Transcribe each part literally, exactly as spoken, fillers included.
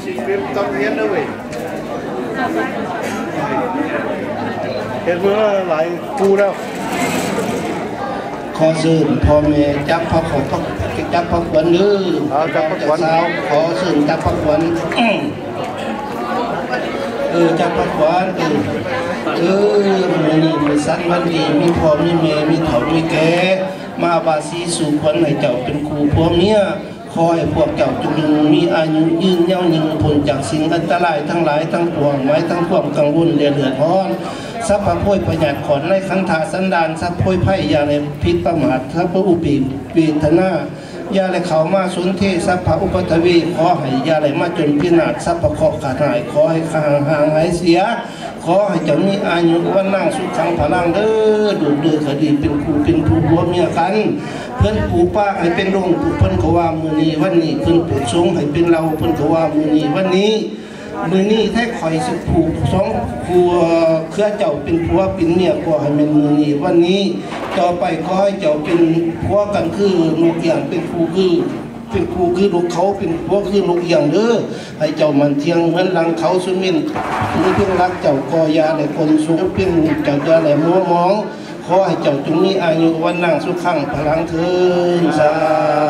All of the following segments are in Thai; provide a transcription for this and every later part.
สิเก็บต้องเรียนด้วยเห็นเมื่อหลายกูแล้วขอสื่อพ่อแม่จับพักของพักจับพักวันดื้อจับพักวันสาวขอสื่อจับพักวันเออจับพักวันเออเออมันนี่มันสั้นวันดีมีพ่อมีแม่มีเฒ่ามีแก่มาบาสีสู่คนให้เจ้าเป็นครูพวกเนี้ยขอให้พวกเจ้าจงมีอายุยืนยาวยิ่งพ้นจากสิ่งอันตรายทั้งหลายทั้งปวงไว้ทั้งความกังวลเดือดร้อนสัพพะโพยประหยัดขอนในขันธาสันดานสัพโพยไพ่ยาในพิษประมาทสัพพะอุปีเวทนายาในเขามาสุนเทสัพพะอุปทวีขอให้ยาในมาจนพินาศสัพพะเคาะขาดหายขอให้ห่างห่างหายเสียขอให้จะมีอายุวันนั่งสุขังพลังเด้อดูเดือคดีเป็นครูเป็นผู้บัวเมียกันเพื่อนปู่ป้าให้เป็นร่งปู่เพื่อนเขาว่ามือนี้วันนี้เพื่อนปู่ชงให้เป็นเราเพื่อนเขาว่ามือนี้วันนี้มือนี้แท้คอยสิผูกสองผัวเครือเจ้าเป็นผัวเป็นเมียก็ให้เป็นมือนี้วันนี้ต่อไปขอให้เจ้าเป็นผัวกันคือลูกอย่างเป็นครูคือเป็นครูคือลูกเขาเป็นผัวคือลูกอย่างเด้อให้เจ้ามันเทียงเหมือนลังเขาสุมินถึงเพียงรักเจ้ากอยาในคนสูงเพียงเจ้าจะในมัวมองขอให้เจ้าจงมีอายุวันนั่งสุขังพลังเถิดสา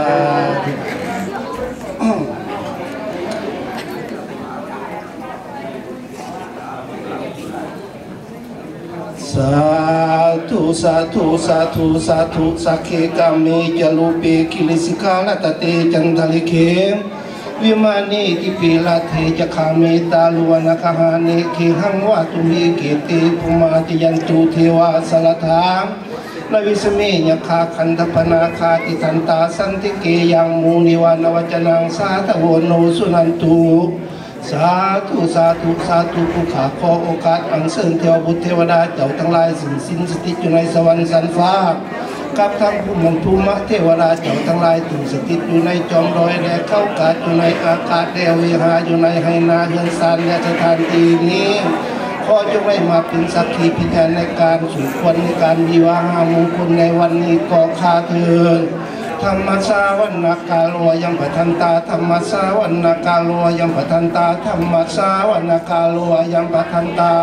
สาธุสาธุสาธุสาธุสักเคกามีจลูเปกิลิสิกาลตเตจันทลิเควิมานีกิปิลาเทจคาเมตาลวนาคหานิเคหังวาตุมีเกติภูมาจยันตุเทวาสลธามนวิสเมยคาคันธปนาคาติทันตาสันติเกยังมูนิวานวจนังสาธโวโนสุนันตุสาธุสาธุสาธุผู้ขาขอโอกาสอันเสริญเทวบุตรเทวดาเจ้าทั้งหลายสิ่งสิ้นสติอยู่ในสวรรค์สันฟ้ากับทั้งผู้มงภูมิเทวดาเจ้าทั้งหลายถึงสถิตอยู่ในจอมรอยและเข้ากาดอยู่ในอากาศแดววิหาอยู่ในไหนาเฮือนซานและสถานที่นี้ขอจงได้มาเป็นสักขีพยานในการสุขวัญในการวิวาหามงคลในวันนี้ก็ข้าเถิดธรรมสาวันนากาโลยังปทันตาธรรมสาวันนากาโลยังปทันตาธรรมสาวันนากาโลยังปทันตา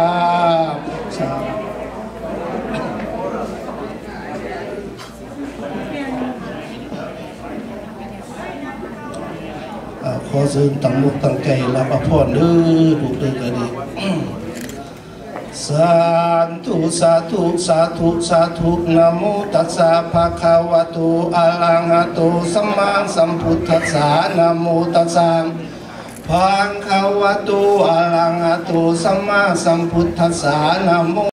ขอซึ้งตั้งมุกตั้งใจรับพรเด้อบุตรเด้อก็ดีสาธุสาธุสาธุสาธุนะโมตัสสะภะคะวะโตอะระหะโตสัมมาสัมพุทธัสสะนะโมตัสสะภะคะวะโตอะระหะโตสัมมาสัมพุทธัสสะนะโม